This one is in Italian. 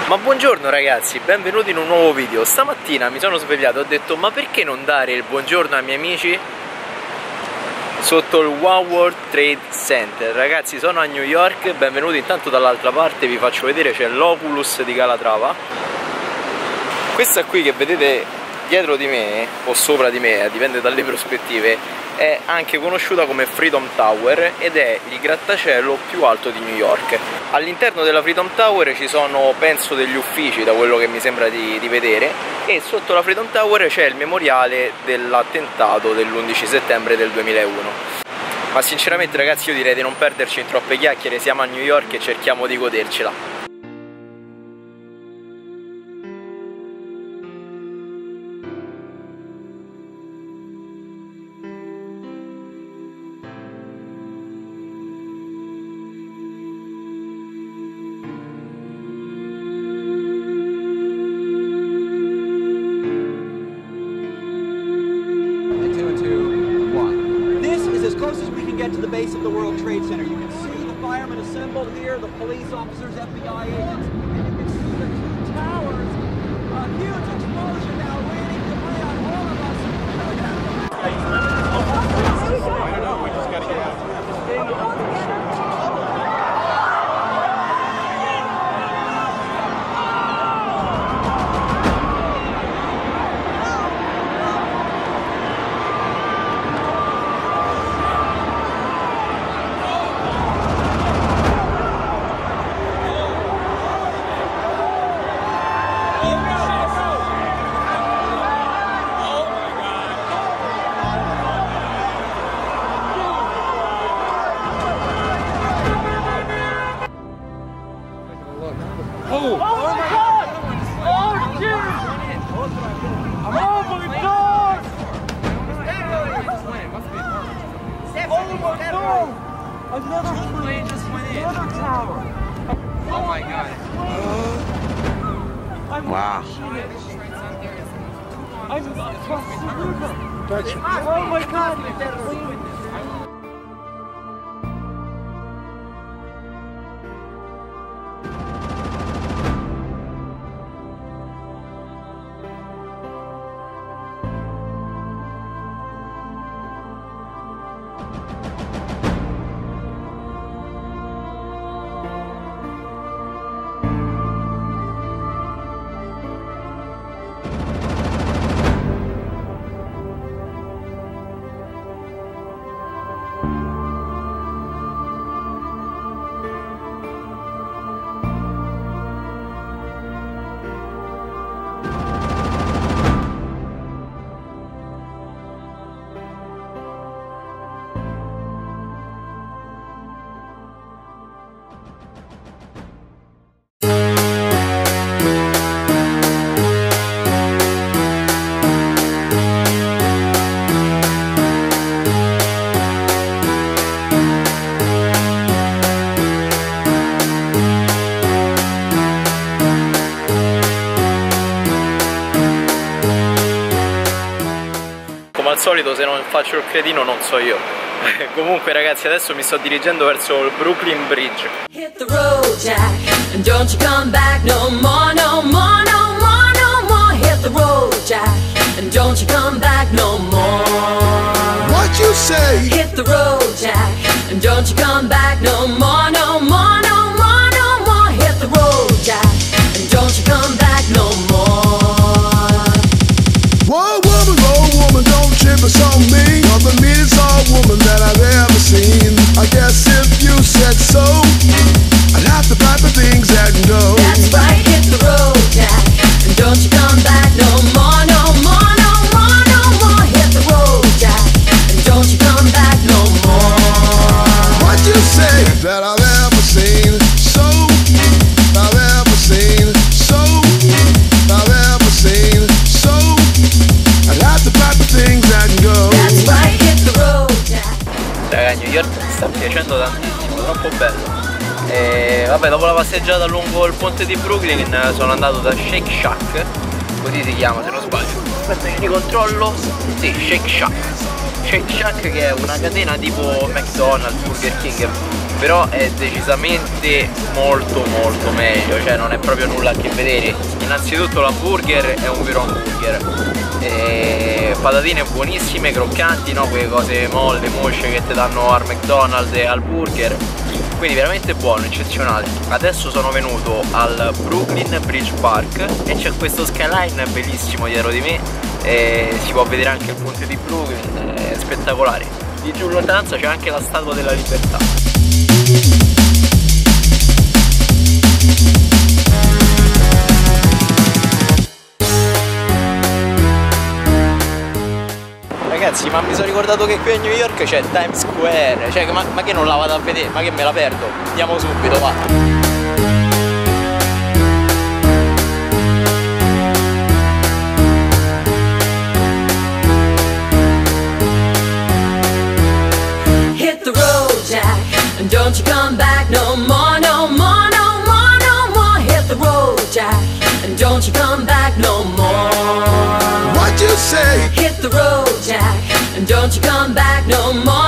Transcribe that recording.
Ma buongiorno ragazzi, benvenuti in un nuovo video. Stamattina mi sono svegliato e ho detto: ma perché non dare il buongiorno ai miei amici sotto il One World Trade Center? Ragazzi, sono a New York, benvenuti. Intanto dall'altra parte vi faccio vedere, c'è l'Oculus di Calatrava. Questa qui che vedete dietro di me, o sopra di me, dipende dalle prospettive, è anche conosciuta come Freedom Tower ed è il grattacielo più alto di New York. All'interno della Freedom Tower ci sono, penso, degli uffici, da quello che mi sembra di vedere, e sotto la Freedom Tower c'è il memoriale dell'attentato dell'11 settembre del 2001. Ma sinceramente ragazzi, io direi di non perderci in troppe chiacchiere, siamo a New York e cerchiamo di godercela. Get to the base of the World Trade Center. You can see the firemen assembled here, the police officers, FBI agents, and you can see the two towers. A huge explosion now raining debris on all of us. I don't know, we just gotta get out. Oh my God! Oh shit! Oh my God! Oh my God! Another plane just went in. Another tower. Oh my God! Wow. I'm oh my God! Come al solito, se non faccio il cretino non so io. Comunque ragazzi, adesso mi sto dirigendo verso il Brooklyn Bridge. Hit the road, Jack, and don't you come back no more, no more, no more, no more. Hit the road, Jack, and don't you come back no more. What you say? Hit the road, Jack, and don't you come back no more, no more, no more, no more. Hit the road, Jack, and don't you come back no more. Whoa, woman, don't trip us on me. You're the meanest old woman that I've ever seen. I guess if you said so, I'd have to pack the things and go. That's right, hit the road, Jack, and don't you come back no more, no more, no more, no more. Hit the road, Jack, and don't you come back no more. What you say that I've ever seen? So I've ever seen. So I've ever seen. So I'd have to pack the things and go. That's right, hit the road, Jack. Raga, New York mi sta piacendo tantissimo, troppo bello. E vabbè, dopo la passeggiata lungo il ponte di Brooklyn sono andato da Shake Shack, così si chiama se non sbaglio. Aspetta che ricontrollo. Sì, Shake Shack. Shake Shack, che è una catena tipo McDonald's, Burger King, però è decisamente molto meglio, cioè non è proprio nulla a che vedere. Innanzitutto l'hamburger è un vero hamburger, patatine buonissime, croccanti, no? Quelle cose molle, mosce che ti danno al McDonald's e al burger, quindi veramente buono, eccezionale. Adesso sono venuto al Brooklyn Bridge Park e c'è questo skyline bellissimo dietro di me, si può vedere anche il ponte di Brooklyn, è spettacolare. Di giù in lontananza c'è anche la Statua della Libertà. Ragazzi, ma mi sono ricordato che qui a New York c'è Times Square, cioè ma che non la vado a vedere, ma che me la perdo? Andiamo subito, va! Hit the road, Jack, and don't you come back no more, no more, no more, no more. Hit the road, Jack, and don't you come back no more. What you say? Hit the road, Jack, and don't you come back no more.